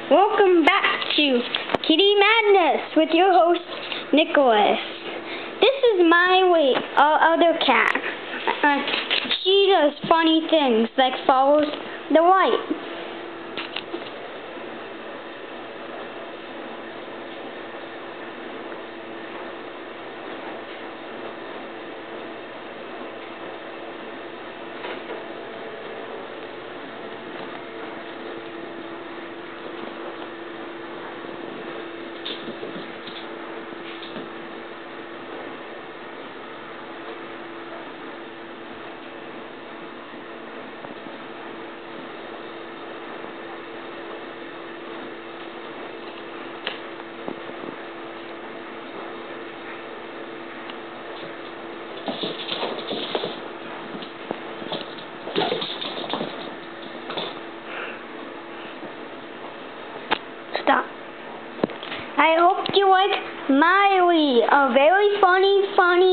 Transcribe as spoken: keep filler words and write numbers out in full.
Welcome back to Kitty Madness with your host, Nicholas. This is Miley, our other cat. Uh, she does funny things like follows the light. Stop. I hope you like Miley, a very funny, funny